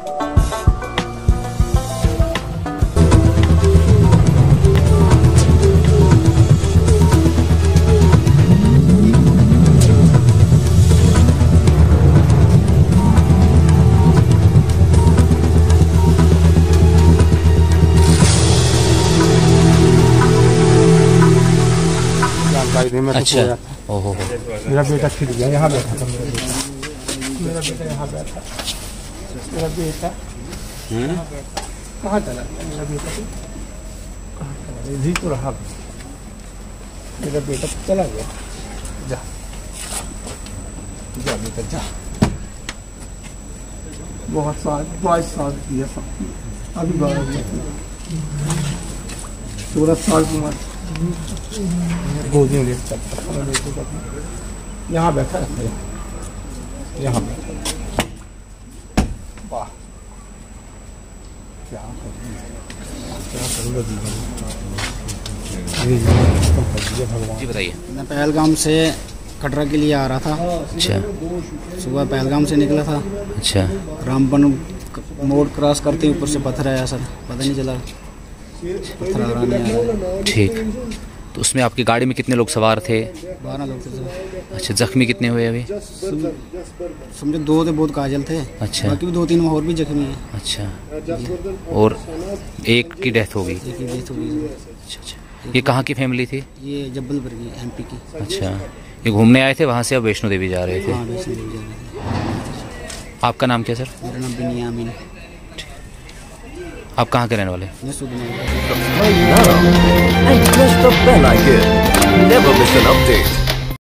अच्छा, ओहो, मेरा बेटा छिड़ गया, यहाँ बैठा था मेरा बेटा यहाँ बैठा, मेरा बेटा कहाँ चला गया? मेरा बेटा तो कहाँ चला गया? इधर तो रहा, मेरा बेटा चला गया। जा जा बेटा जा, बहुत साल 22 साल किया, अभी 16 साल की उम्र, गोदी में लेकर चलता, यहाँ बैठा है, यहाँ बैठा। वाह, क्या करूँगा भगवान। जी बताइए। मैं पहलगाम से कटरा के लिए आ रहा था। अच्छा, सुबह पहलगाम से निकला था। अच्छा, रामबन मोड़ क्रॉस करते ऊपर से पत्थर आया सर, पता नहीं चला पत्थर आ रहा नहीं आया। ठीक, तो उसमें आपकी गाड़ी में कितने लोग सवार थे? 12 लोग थे सर। अच्छा, जख्मी कितने हुए अभी? समझो 2 थे, बहुत काजल थे। अच्छा, बाकी भी 2-3 और भी जख्मी हैं। अच्छा, और एक की डेथ हो गई? एक की डेथ हो गई। अच्छा अच्छा, ये कहाँ की फैमिली थी? ये जबलपुर की, MP की। अच्छा, ये घूमने आए थे वहाँ से, अब वैष्णो देवी जा रहे थे? हाँ, वैष्णो देवी जा रहे थे। आपका नाम क्या सर? मेरा नाम बिनियामिन। आप कहाँ के रहने वाले? मैं सुधना। And press the bell icon. Never miss an update.